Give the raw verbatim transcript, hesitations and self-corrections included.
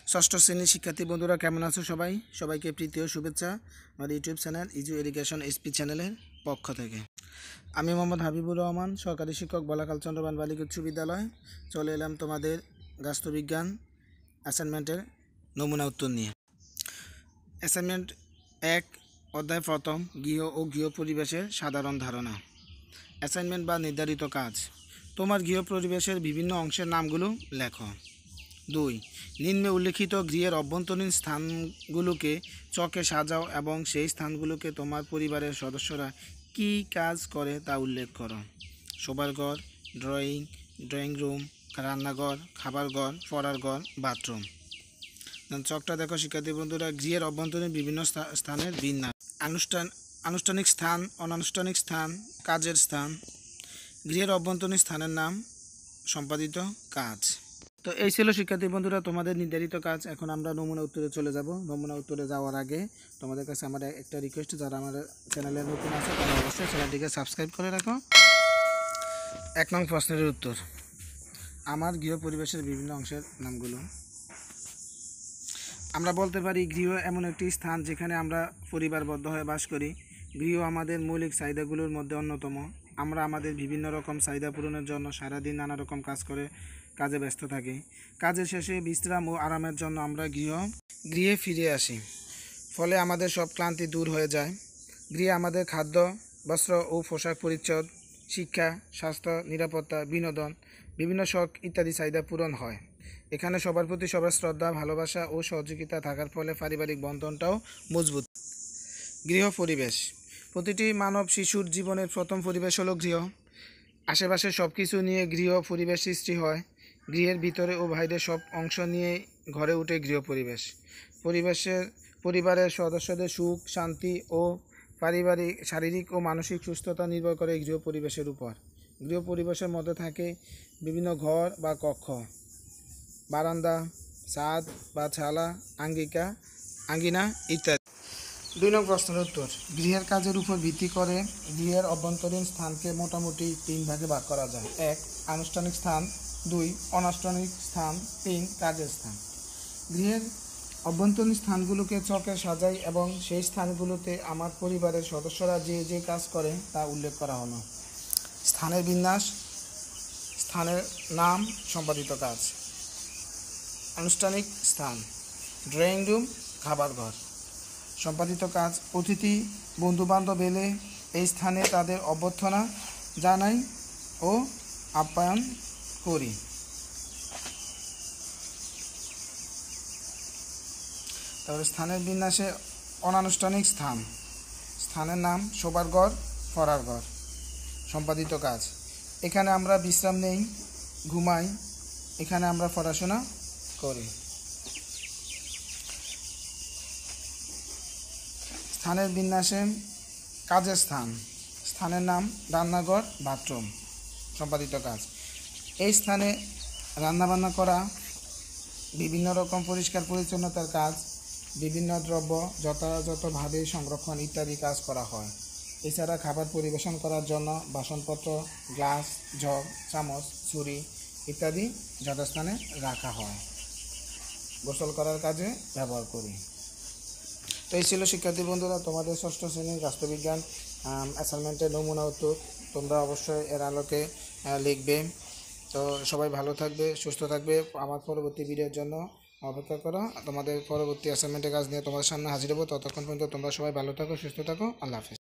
ষষ্ঠ শ্রেণীর শিক্ষার্থী বন্ধুরা কেমন আছো সবাই সবাইকে প্রীতি ও শুভেচ্ছা আমার ইউটিউব চ্যানেল ইজু এডুকেশন এসপি চ্যানেলের পক্ষ থেকে। আমি মোহাম্মদ হাবিবুর রহমান, সরকারি শিক্ষক, বলাকাল চন্দ্রবান বালিকা উচ্চ বিদ্যালয়। চলে এলাম তোমাদের রাষ্ট্রবিজ্ঞান অ্যাসাইনমেন্টের নমুনা উত্তর নিয়ে। অ্যাসাইনমেন্ট এক, অধ্যায় প্রথম, গৃহ ও গৃহ পরিবেশের সাধারণ ধারণা। অ্যাসাইনমেন্ট বা নির্ধারিত কাজ, তোমার গৃহ পরিবেশের বিভিন্ন অংশের নামগুলো লেখো। দুই, নিম্নে উল্লেখিত গৃহের অভ্যন্তরীণ স্থানগুলোকে চকে সাজাও এবং সেই স্থানগুলোকে তোমার পরিবারের সদস্যরা কী কাজ করে তা উল্লেখ করো। শোবার ঘর, ড্রয়িং ড্রয়িং রুম, রান্নাঘর, খাবার ঘর, পড়ার ঘর, বাথরুম। চকটা দেখো শিক্ষার্থী বন্ধুরা, গৃহের অভ্যন্তরীণ বিভিন্ন স্থানের বিন্যাস। আনুষ্ঠান আনুষ্ঠানিক স্থান, অনানুষ্ঠানিক স্থান, কাজের স্থান। গৃহের অভ্যন্তরীণ স্থানের নাম, সম্পাদিত কাজ। তো এই ছিল শিক্ষার্থী বন্ধুরা তোমাদের নির্ধারিত কাজ। এখন আমরা নমুনা উত্তরে চলে যাব। নমুনা উত্তরে যাওয়ার আগে তোমাদের কাছে আমার একটা রিকোয়েস্ট, যারা আমার চ্যানেলে নতুন আছে তারা অবশ্যই চ্যানেলটিকে সাবস্ক্রাইব করে রাখো। এক নং প্রশ্নের উত্তর, আমার গৃহ পরিবেশের বিভিন্ন অংশের নামগুলো। আমরা বলতে পারি গৃহ এমন একটি স্থান যেখানে আমরা পরিবারবদ্ধ হয়ে বাস করি। গৃহ আমাদের মৌলিক চাহিদাগুলোর মধ্যে অন্যতম। আমরা আমাদের বিভিন্ন রকম চাহিদা পূরণের জন্য সারাদিন নানা রকম কাজ করে কাজে ব্যস্ত থাকি। কাজের শেষে বিশ্রাম ও আরামের জন্য আমরা গৃহ গৃহে ফিরে আসি, ফলে আমাদের সব ক্লান্তি দূর হয়ে যায়। গৃহে আমাদের খাদ্য, বস্ত্র ও পোশাক পরিচ্ছদ, শিক্ষা, স্বাস্থ্য, নিরাপত্তা, বিনোদন, বিভিন্ন শখ ইত্যাদি চাহিদা পূরণ হয়। এখানে সবার প্রতি সবার শ্রদ্ধা, ভালোবাসা ও সহযোগিতা থাকার ফলে পারিবারিক বন্ধনটাও মজবুত। গৃহ পরিবেশ, প্রতিটি মানব শিশুর জীবনের প্রথম পরিবেশ হলো গৃহ। আশেপাশে সব কিছু নিয়ে গৃহ পরিবেশ সৃষ্টি হয়। গৃহের ভিতরে ও বাইরে সব অংশ নিয়ে ঘরে উঠে গৃহ পরিবেশ। পরিবেশের পরিবারের সদস্যদের সুখ, শান্তি ও পারিবারিক শারীরিক ও মানসিক সুস্থতা নির্ভর করে গৃহ পরিবেশের উপর। গৃহ পরিবেশের মধ্যে থাকে বিভিন্ন ঘর বা কক্ষ, বারান্দা, ছাদ বা ছালা, আঙ্গিকা আঙ্গিনা ইত্যাদি। দুই নং প্রশ্নের উত্তর, গৃহের কাজের উপর ভিত্তি করে গৃহের অভ্যন্তরীণ স্থানকে মোটামুটি তিন ভাগে ভাগ করা যায়। এক, আনুষ্ঠানিক স্থান। দুই, অনানুষ্ঠানিক স্থান। তিন, কাজের স্থান। গৃহের অভ্যন্তরীণ স্থানগুলোকে চকে সাজাই এবং সেই স্থানগুলোতে আমার পরিবারের সদস্যরা যে যে কাজ করে তা উল্লেখ করা হলো। স্থানের বিন্যাস, স্থানের নাম, সম্পাদিত কাজ। আনুষ্ঠানিক স্থান, ড্রয়িং রুম, খাবার ঘর। সম্পাদিত কাজ, অতিথি বন্ধুবান্ধব এলে এই স্থানে তাদের অভ্যর্থনা জানাই ও আপ্যায়ন করি। তারপরে স্থানের বিন্যাসে অনানুষ্ঠানিক স্থান, স্থানের নাম, শোবার ঘর, পড়ার ঘর। সম্পাদিত কাজ, এখানে আমরা বিশ্রাম নেই, ঘুমাই, এখানে আমরা পড়াশোনা করি। স্থানের বিন্যাসে কাজের স্থান, স্থানের নাম, রান্নাঘর, বাথরুম। সম্পাদিত কাজ, এই স্থানে রান্নাবান্না করা, বিভিন্ন রকম পরিষ্কার পরিচ্ছন্নতার কাজ, বিভিন্ন দ্রব্য যথাযথভাবে সংরক্ষণ ইত্যাদি কাজ করা হয়। এছাড়া খাবার পরিবেশন করার জন্য বাসনপত্র, গ্লাস, জগ, চামচ, ছুরি ইত্যাদি যথাস্থানে রাখা হয়। গোসল করার কাজে ব্যবহার করি। তো এই ছিল শিক্ষার্থী বন্ধুরা তোমাদের ষষ্ঠ শ্রেণীর রাষ্ট্রবিজ্ঞান অ্যাসাইনমেন্টের নমুনা উত্তর। তোমরা অবশ্যই এর আলোকে লিখবে। তো সবাই ভালো থাকবে, সুস্থ থাকবে। আমার পরবর্তী ভিডিওর জন্য অপেক্ষা করো। তোমাদের পরবর্তী অ্যাসাইনমেন্টের কাজ নিয়ে তোমাদের সামনে হাজির হবো। ততক্ষণ পর্যন্ত তোমরা সবাই ভালো থাকো, সুস্থ থাকো। আল্লাহ হাফেজ।